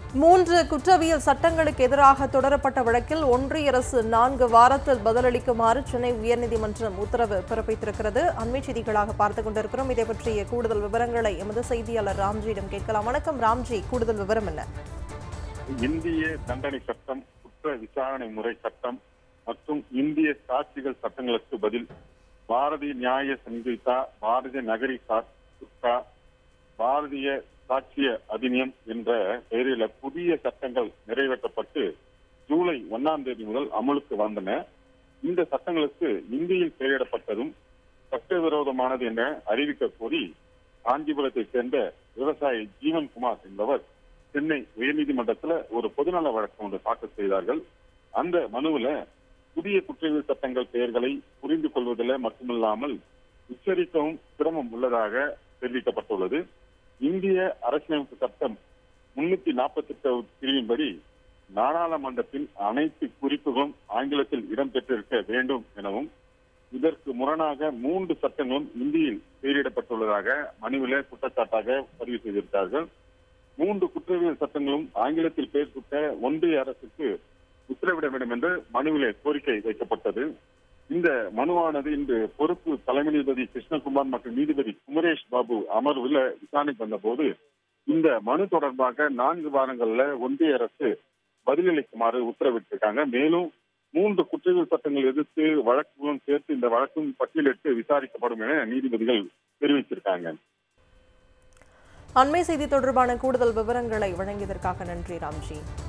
மூன்று குற்றவியல் சட்டங்களுக்கு எதிராக தொடரப்பட்ட வழக்கில் ஒன்றிய அரசு 4 வாரத்தில் பதிலளிக்குமாறு சென்னை உயர்நீதிமன்றம் உத்தரவு பிறப்பித்திருக்கிறது. அண்மை செய்திகளாக பார்த்துக் கொண்டிருக்கிறோம். இதை பற்றிய கூடுதல் விவரங்களை எமது செய்தியாளர் ராம்ஜியிடம் கேட்கலாம். வணக்கம் ராம்ஜி, கூடுதல் விவரம் என்ன? இந்திய தண்டனை சட்டம், குற்ற விசாரணை முறை சட்டம் மற்றும் இந்திய சாட்சிகள் சட்டங்களுக்கு பதில் பாரதிய நியாய சங்கீதா, பாரதிய நகரி சாட்சிகா, பாரதிய சாட்சிய அதிநியம் என்ற பெயரில் புதிய சட்டங்கள் நிறைவேற்றப்பட்டு ஜூலை 1ஆம் தேதி முதல் அமலுக்கு வந்தன. இந்த சட்டங்களுக்கு இந்தியில் பெயரிடப்பட்டதும் சட்டவிரோதமானது என அறிவிக்க கோரி காஞ்சிபுரத்தை சேர்ந்த விவசாயி ஜீவன்குமார் என்பவர் சென்னை உயர்நீதிமன்றத்தில் ஒரு பொதுநல வழக்கு ஒன்று தாக்கல் செய்தார்கள். அந்த மனுவில் புதிய குற்றவியல் சட்டங்கள் பெயர்களை புரிந்து கொள்வதில் மட்டுமில்லாமல் உச்சரிக்கவும் சிரமம் உள்ளதாக தெரிவிக்கப்பட்டுள்ளது. இந்திய அரசியலமைப்பு சட்டம் 348 பிரிவின்படி நாடாளுமன்றத்தின் அனைத்து குறிப்புகளும் ஆங்கிலத்தில் இடம்பெற்றிருக்க வேண்டும் எனவும் இதற்கு முரணாக 3 சட்டங்களும் இந்தியில் பெயரிடப்பட்டுள்ளதாக மனுவில குற்றச்சாட்டாக பதிவு செய்திருக்கிறார்கள். 3 குற்றவியல் சட்டங்களும் ஆங்கிலத்தில் பெயர் சூட்ட ஒன்றிய அரசுக்கு உத்தரவிட வேண்டும் என்று மனுவிலே கோரிக்கை வைக்கப்பட்டது. இந்த மனுவானது இன்று பொறுப்பு தலைமை நீதிபதி கிருஷ்ணகுமார் மற்றும் நீதிபதி குமரேஷ் பாபு அமர்வில் விசாரணைக்கு வந்தபோது இந்த மனு தொடர்பாக 4 வாரங்கள்ல ஒன்றிய அரசு பதிலளிக்குமாறு உத்தரவிட்டிருக்காங்க. மேலும் 3 குற்றவியல் சட்டங்கள் எதிர்த்து வழக்குகளும் சேர்த்து இந்த வழக்கும் பட்டியலிட்டு விசாரிக்கப்படும் என நீதிபதிகள் தெரிவித்திருக்காங்க. அண்மை செய்தி தொடர்பான கூடுதல் விவரங்களை வழங்கியதற்காக நன்றி ராம்ஜி.